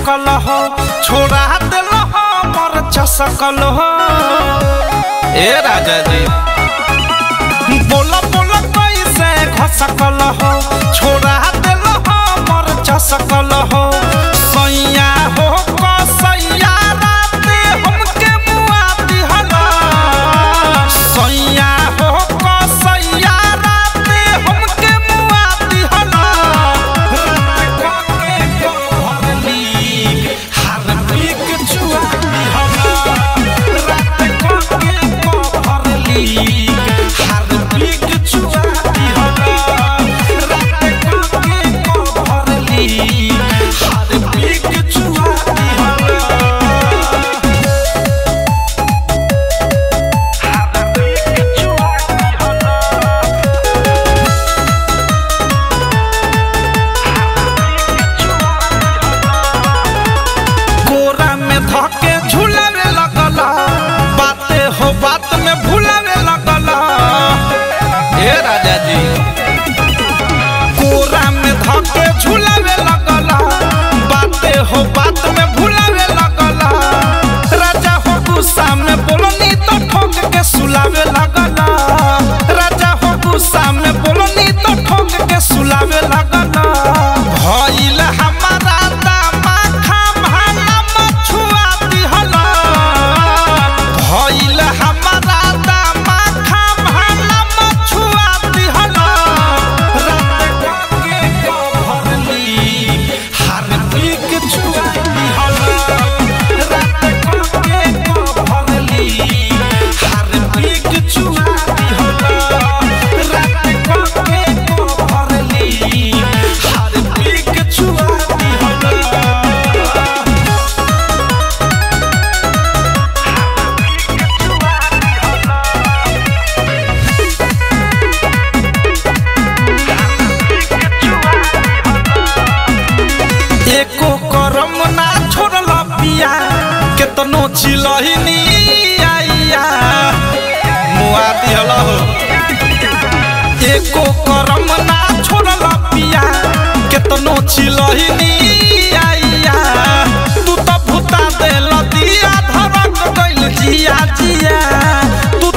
सकल हो छोड़ा दिल हो मर चसकल हो। ए राजा जी बोला बोला कैसे घसकल हो छोड़ा दिल हो मर चसकल हो। सैया हो कसैया राते हमके मुआ दिहला। सैया हो कसैया राते हमके मुआ दिहला। रात के को भरली हर पीक चुआ दिहला। रात के को भरली हर पीक चुआ दिहला। रात के को भरली हर पीक चुआ दिहला। कोरा में धके झुलावे लगला बाते हो बात में भुलावे लगला। ए राजा जी कोरा में धके झुलावे लगला बाते हो बात में भुलावे लगला। राजा हो गुस्सा में बोलनी तो ठोक के सुलावे लगला। राजा हो गुस्सा में बोलनी तो ठोक के सुलावे लगला। भइल हमारा दामा खामहाना मछुआ दिहला। भइल हमारा दामा खामहाना मछुआ दिहला। रात के को भरली हर पीक चुआ दिहला। रात के को भरली हर पीक चुआ दिहला। रात के को भरली हर पीक चुआ दिहला। एको करम ना छोड़ल पिया केतनो चिलहिनी आइया मुआ दिहल हो। एको करम ना छोड़ल पिया केतनो चिलहिनी आइया। तू तो भूता देल दिया धरक गइल जिया जिया। तू